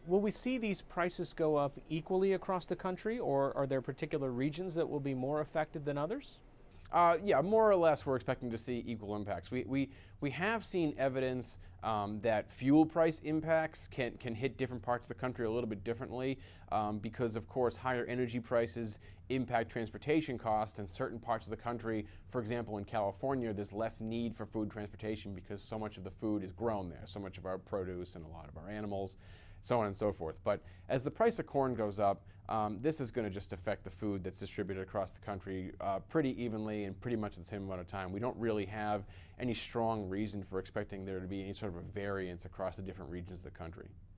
Will we see these prices go up equally across the country, or are there particular regions that will be more affected than others? Yeah, more or less we're expecting to see equal impacts. We have seen evidence that fuel price impacts can hit different parts of the country a little bit differently because, of course, higher energy prices impact transportation costs in certain parts of the country. For example, in California, there's less need for food transportation because so much of the food is grown there, so much of our produce and a lot of our animals, so on and so forth. But as the price of corn goes up, this is going to just affect the food that's distributed across the country pretty evenly and pretty much at the same amount of time. We don't really have any strong reason for expecting there to be any sort of a variance across the different regions of the country.